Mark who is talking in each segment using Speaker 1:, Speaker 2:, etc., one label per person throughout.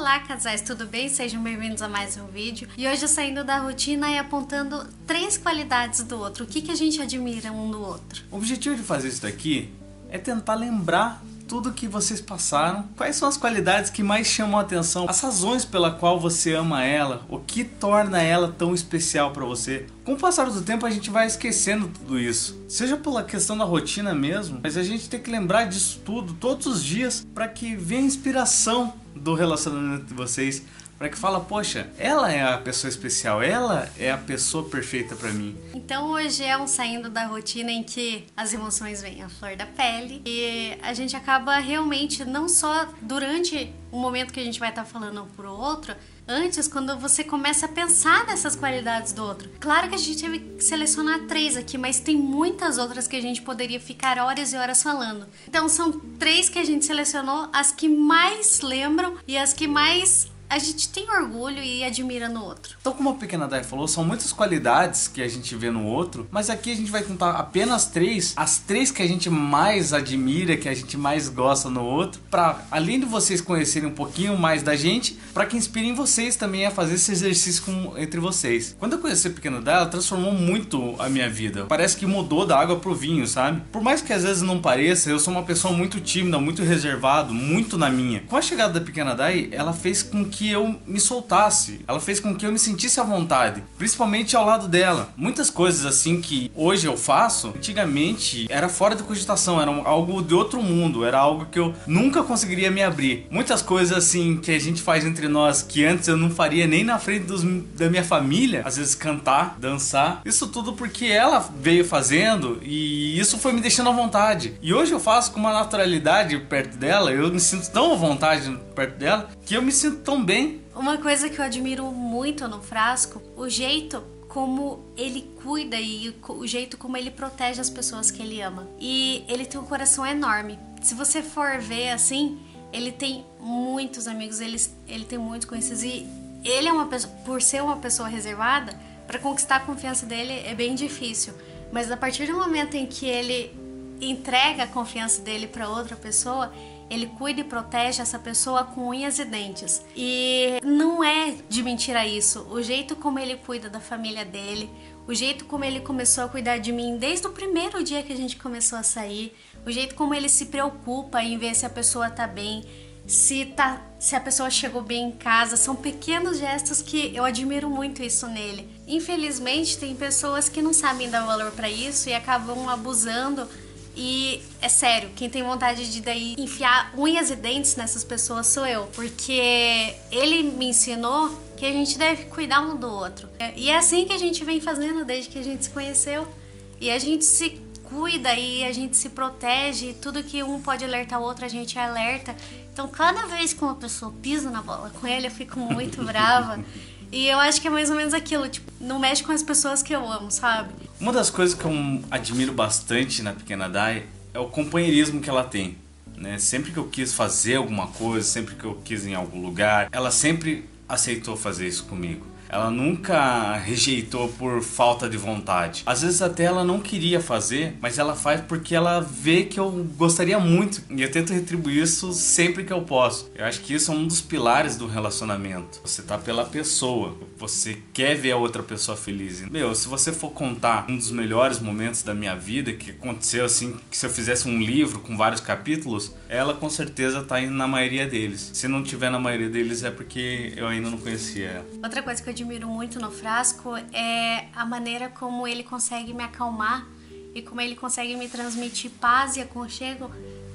Speaker 1: Olá casais, tudo bem? Sejam bem-vindos a mais um vídeo. E hoje eu saindo da rotina e apontando 3 qualidades do outro. O que a gente admira um do outro?
Speaker 2: O objetivo de fazer isso daqui é tentar lembrar tudo que vocês passaram. Quais são as qualidades que mais chamam a atenção? As razões pela qual você ama ela. O que torna ela tão especial para você? Com o passar do tempo a gente vai esquecendo tudo isso. Seja pela questão da rotina mesmo, mas a gente tem que lembrar disso tudo todos os dias para que venha a inspiração do relacionamento de vocês. Para que fala, poxa, ela é a pessoa especial, ela é a pessoa perfeita para mim.
Speaker 1: Então hoje é um saindo da rotina em que as emoções vêm à flor da pele e a gente acaba realmente, não só durante o momento que a gente vai estar falando um pro outro, antes, quando você começa a pensar nessas qualidades do outro. Claro que a gente teve que selecionar 3 aqui, mas tem muitas outras que a gente poderia ficar horas e horas falando. Então são 3 que a gente selecionou, as que mais lembram e as que mais a gente tem orgulho e admira no outro.
Speaker 2: Então, como a pequena Day falou, são muitas qualidades que a gente vê no outro, mas aqui a gente vai tentar apenas 3, as 3 que a gente mais admira, que a gente mais gosta no outro, para além de vocês conhecerem um pouquinho mais da gente, para que inspirem vocês também a fazer esse exercício entre vocês. Quando eu conheci a pequena Day, ela transformou muito a minha vida. Parece que mudou da água pro vinho, sabe? Por mais que às vezes não pareça, eu sou uma pessoa muito tímida, muito reservado, muito na minha. Com a chegada da pequena Day, ela fez com que eu me soltasse, ela fez com que eu me sentisse à vontade, principalmente ao lado dela. Muitas coisas assim que hoje eu faço, antigamente era fora de cogitação, era algo de outro mundo, era algo que eu nunca conseguiria me abrir. Muitas coisas assim que a gente faz entre nós que antes eu não faria nem na frente da minha família, às vezes cantar, dançar, isso tudo porque ela veio fazendo e isso foi me deixando à vontade. E hoje eu faço com uma naturalidade perto dela, eu me sinto tão à vontade perto dela que eu me sinto tão bem.
Speaker 1: Uma coisa que eu admiro muito no Frasco, o jeito como ele cuida e o jeito como ele protege as pessoas que ele ama. E ele tem um coração enorme. Se você for ver assim, ele tem muitos amigos, ele tem muitos conhecidos e ele é uma pessoa, por ser uma pessoa reservada, para conquistar a confiança dele é bem difícil. Mas a partir do momento em que ele entrega a confiança dele para outra pessoa, ele cuida e protege essa pessoa com unhas e dentes. E não é de mentira isso. O jeito como ele cuida da família dele, o jeito como ele começou a cuidar de mim desde o primeiro dia que a gente começou a sair, o jeito como ele se preocupa em ver se a pessoa tá bem, se a pessoa chegou bem em casa. São pequenos gestos que eu admiro muito isso nele. Infelizmente tem pessoas que não sabem dar valor para isso e acabam abusando. E é sério, quem tem vontade de daí enfiar unhas e dentes nessas pessoas sou eu, porque ele me ensinou que a gente deve cuidar um do outro. E é assim que a gente vem fazendo desde que a gente se conheceu. E a gente se cuida e a gente se protege, e tudo que um pode alertar o outro a gente alerta. Então cada vez que uma pessoa pisa na bola com ele eu fico muito brava. E eu acho que é mais ou menos aquilo, tipo, não mexe com as pessoas que eu amo, sabe?
Speaker 2: Uma das coisas que eu admiro bastante na pequena Day é o companheirismo que ela tem, né? Sempre que eu quis fazer alguma coisa, sempre que eu quis ir em algum lugar, ela sempre aceitou fazer isso comigo. Ela nunca rejeitou por falta de vontade. Às vezes até ela não queria fazer, mas ela faz porque ela vê que eu gostaria muito. E eu tento retribuir isso sempre que eu posso. Eu acho que isso é um dos pilares do relacionamento. Você tá pela pessoa. Você quer ver a outra pessoa feliz. Meu, se você for contar um dos melhores momentos da minha vida, que aconteceu assim, que se eu fizesse um livro com vários capítulos, ela com certeza tá indo na maioria deles. Se não tiver na maioria deles é porque eu ainda não conhecia ela.
Speaker 1: Outra coisa que eu admiro muito no Frasco é a maneira como ele consegue me acalmar e como ele consegue me transmitir paz e aconchego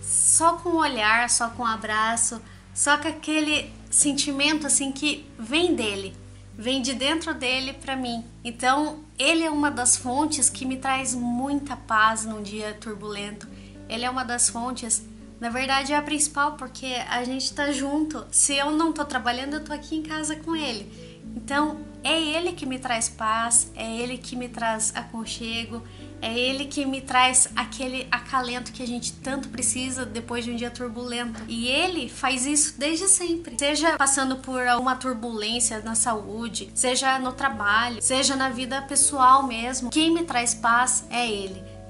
Speaker 1: só com o olhar, só com o abraço, só com aquele sentimento assim que vem dele, vem de dentro dele pra mim. Então ele é uma das fontes que me traz muita paz num dia turbulento. Ele é uma das fontes, na verdade é a principal, porque a gente tá junto. Se eu não tô trabalhando, eu tô aqui em casa com ele. Então é ele que me traz paz, é ele que me traz aconchego, é ele que me traz aquele acalento que a gente tanto precisa depois de um dia turbulento. E ele faz isso desde sempre, seja passando por uma turbulência na saúde, seja no trabalho, seja na vida pessoal mesmo. Quem me traz paz é ele.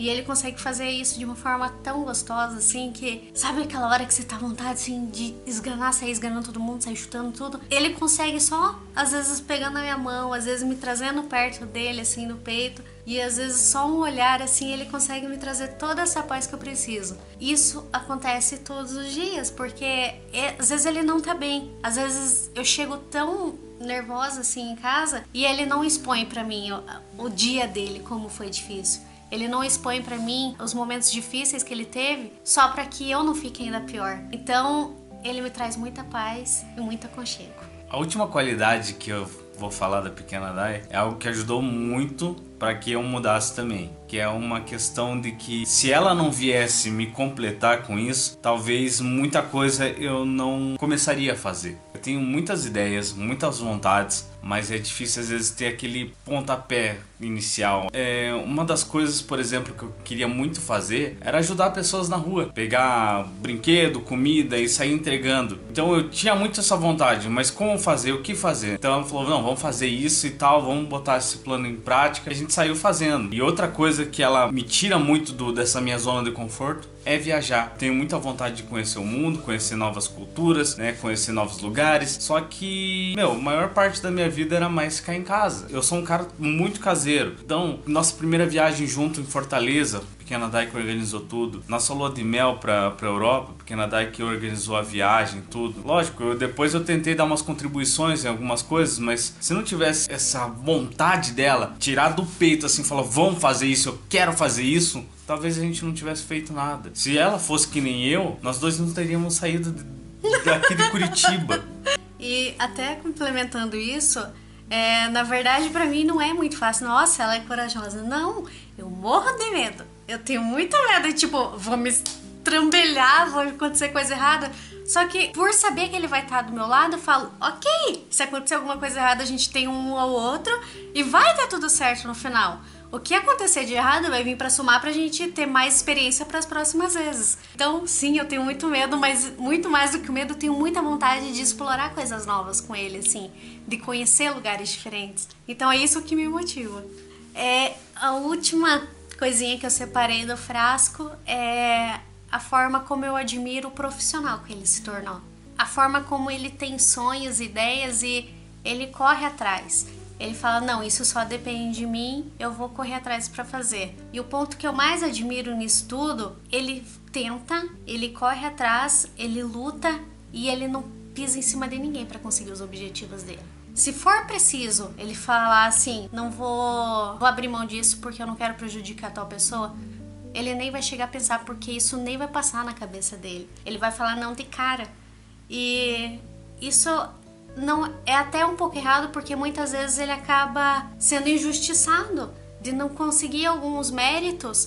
Speaker 1: E ele consegue fazer isso de uma forma tão gostosa, assim, que... Sabe aquela hora que você tá à vontade, assim, de esganar, sair esganando todo mundo, sair chutando tudo? Ele consegue só, às vezes, pegando a minha mão, às vezes me trazendo perto dele, assim, no peito. E às vezes só um olhar, assim, ele consegue me trazer toda essa paz que eu preciso. Isso acontece todos os dias, porque às vezes ele não tá bem. Às vezes eu chego tão nervosa, assim, em casa, e ele não expõe pra mim o dia dele, como foi difícil. Ele não expõe pra mim os momentos difíceis que ele teve só pra que eu não fique ainda pior. Então, ele me traz muita paz e muito aconchego.
Speaker 2: A última qualidade que eu vou falar da pequena Dai é algo que ajudou muito para que eu mudasse também, que é uma questão de que se ela não viesse me completar com isso, talvez muita coisa eu não começaria a fazer. Eu tenho muitas ideias, muitas vontades, mas é difícil às vezes ter aquele pontapé inicial. Uma das coisas, por exemplo, que eu queria muito fazer era ajudar pessoas na rua, pegar brinquedo, comida e sair entregando. Então eu tinha muito essa vontade, mas como fazer, o que fazer? Então ela falou, não, vamos fazer isso e tal, vamos botar esse plano em prática. A gente saiu fazendo. E outra coisa que ela me tira muito dessa minha zona de conforto é viajar. Tenho muita vontade de conhecer o mundo, conhecer novas culturas, né, conhecer novos lugares. Só que, a maior parte da minha vida era mais ficar em casa. Eu sou um cara muito caseiro. Então, nossa primeira viagem junto em Fortaleza, Pequena Dai que organizou tudo. Nossa lua de mel pra Europa, Pequena Dai que organizou a viagem, tudo. Lógico, depois eu tentei dar umas contribuições em algumas coisas, mas se não tivesse essa vontade dela, tirar do peito assim, falar, vamos fazer isso, eu quero fazer isso, talvez a gente não tivesse feito nada. Se ela fosse que nem eu, nós dois não teríamos saído daqui de Curitiba.
Speaker 1: E até complementando isso, na verdade pra mim não é muito fácil. Nossa, ela é corajosa. Não, eu morro de medo. Eu tenho muito medo, tipo, vou me estrambelhar, vou acontecer coisa errada. Só que por saber que ele vai estar do meu lado, eu falo, ok, se acontecer alguma coisa errada, a gente tem um ao outro e vai dar tudo certo no final. O que acontecer de errado vai vir pra somar pra gente ter mais experiência pras próximas vezes. Então, sim, eu tenho muito medo, mas muito mais do que o medo, eu tenho muita vontade de explorar coisas novas com ele, assim, de conhecer lugares diferentes. Então é isso que me motiva. A última coisinha que eu separei do frasco é a forma como eu admiro o profissional que ele se tornou. A forma como ele tem sonhos, ideias e ele corre atrás. Ele fala, não, isso só depende de mim, eu vou correr atrás pra fazer. E o ponto que eu mais admiro nisso tudo, ele tenta, ele corre atrás, ele luta e ele não pisa em cima de ninguém pra conseguir os objetivos dele. Se for preciso ele falar assim, não vou abrir mão disso porque eu não quero prejudicar tal pessoa, ele nem vai chegar a pensar porque isso nem vai passar na cabeça dele. Ele vai falar não de cara. E isso não é até um pouco errado porque muitas vezes ele acaba sendo injustiçado de não conseguir alguns méritos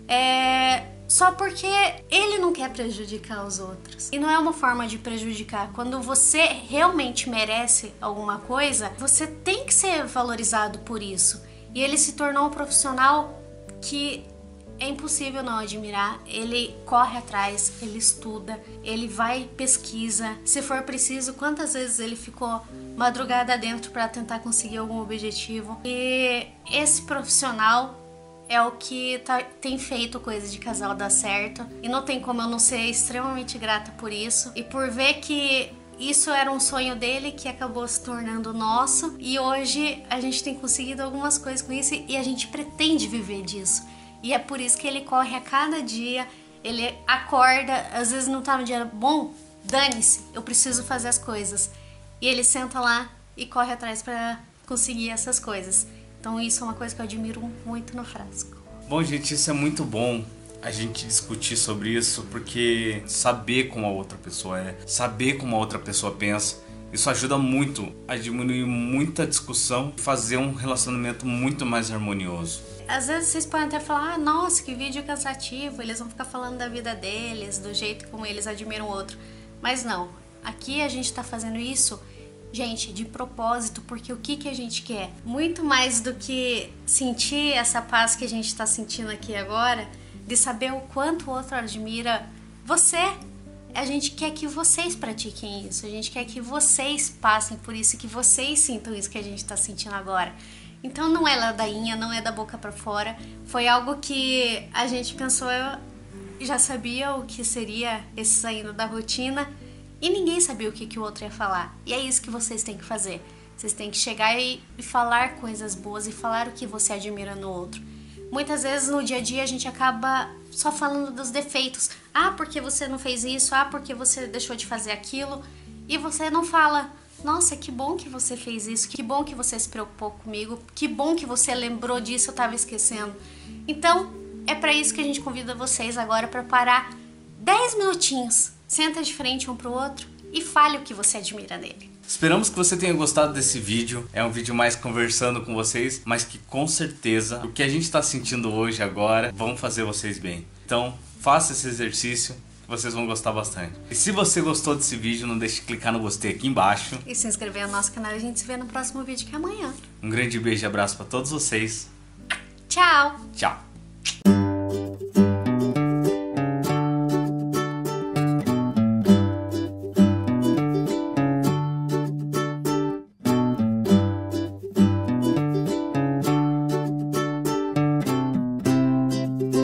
Speaker 1: só porque ele não quer prejudicar os outros. E não é uma forma de prejudicar. Quando você realmente merece alguma coisa, você tem que ser valorizado por isso. E ele se tornou um profissional que é impossível não admirar. Ele corre atrás, ele estuda, ele vai, pesquisa. Se for preciso, quantas vezes ele ficou madrugada dentro para tentar conseguir algum objetivo. E esse profissional é o que tem feito coisa de casal dar certo. E não tem como eu não ser extremamente grata por isso. E por ver que isso era um sonho dele que acabou se tornando nosso. E hoje a gente tem conseguido algumas coisas com isso e a gente pretende viver disso. E é por isso que ele corre a cada dia, ele acorda, às vezes não tá no dia bom, dane-se, eu preciso fazer as coisas. E ele senta lá e corre atrás pra conseguir essas coisas. Então isso é uma coisa que eu admiro muito no frasco.
Speaker 2: Bom, gente, isso é muito bom, a gente discutir sobre isso, porque saber como a outra pessoa é, saber como a outra pessoa pensa, isso ajuda muito a diminuir muita discussão e fazer um relacionamento muito mais harmonioso.
Speaker 1: Às vezes vocês podem até falar, nossa, que vídeo cansativo, eles vão ficar falando da vida deles, do jeito como eles admiram o outro. Mas não, aqui a gente tá fazendo isso, gente, de propósito, porque o que a gente quer? Muito mais do que sentir essa paz que a gente tá sentindo aqui agora, de saber o quanto o outro admira você. A gente quer que vocês pratiquem isso, a gente quer que vocês passem por isso, que vocês sintam isso que a gente tá sentindo agora. Então não é ladainha, não é da boca pra fora. Foi algo que a gente pensou, eu já sabia o que seria esse saindo da rotina e ninguém sabia o que o outro ia falar. E é isso que vocês têm que fazer. Vocês têm que chegar e falar coisas boas e falar o que você admira no outro. Muitas vezes no dia a dia a gente acaba só falando dos defeitos. Ah, porque você não fez isso? Ah, porque você deixou de fazer aquilo? E você não fala, nossa, que bom que você fez isso, que bom que você se preocupou comigo, que bom que você lembrou disso, eu tava esquecendo. Então, é pra isso que a gente convida vocês agora pra parar 10 minutinhos, senta de frente um pro outro e fale o que você admira nele.
Speaker 2: Esperamos que você tenha gostado desse vídeo. É um vídeo mais conversando com vocês, mas que com certeza o que a gente está sentindo hoje agora vão fazer vocês bem. Então faça esse exercício que vocês vão gostar bastante. E se você gostou desse vídeo, não deixe de clicar no gostei aqui embaixo.
Speaker 1: E se inscrever no nosso canal. A gente se vê no próximo vídeo que é amanhã.
Speaker 2: Um grande beijo e abraço para todos vocês.
Speaker 1: Tchau!
Speaker 2: Tchau!